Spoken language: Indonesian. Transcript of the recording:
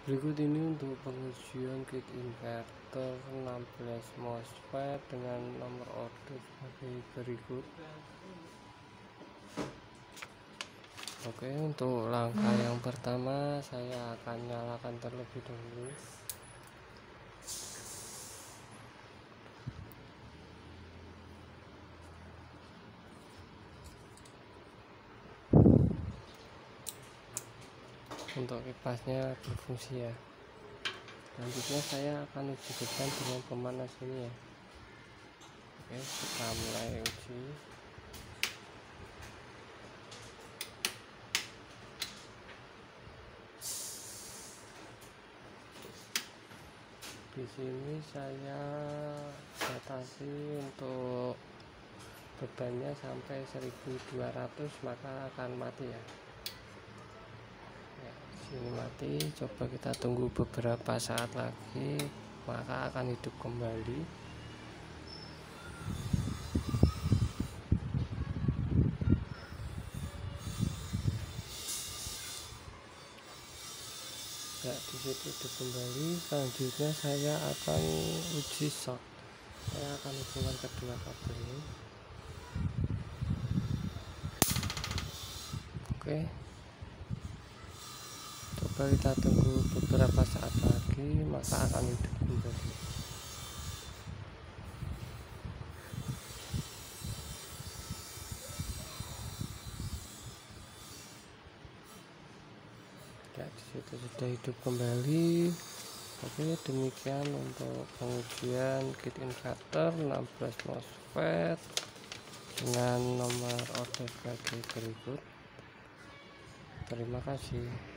Berikut ini untuk pengujian kit inverter 16 MOSFET dengan nomor order sebagai berikut. Oke, untuk langkah yang pertama saya akan nyalakan terlebih dahulu. Untuk kipasnya berfungsi ya. Selanjutnya saya akan uji depan dengan pemanas ini ya. Oke, kita mulai uji. Di sini saya batasi untuk bebannya sampai 1200, maka akan mati ya. Sini mati, coba kita tunggu beberapa saat lagi, maka akan hidup kembali. Ya, di situ hidup kembali. Selanjutnya saya akan uji shock. Saya akan hubungkan kedua kabel ini. Oke, coba kita tunggu beberapa saat lagi, maka akan hidup kembali. Ya, disitu sudah hidup kembali. Oke, demikian untuk pengujian kit inverter 16 MOSFET dengan nomor order sebagai berikut. Terima kasih.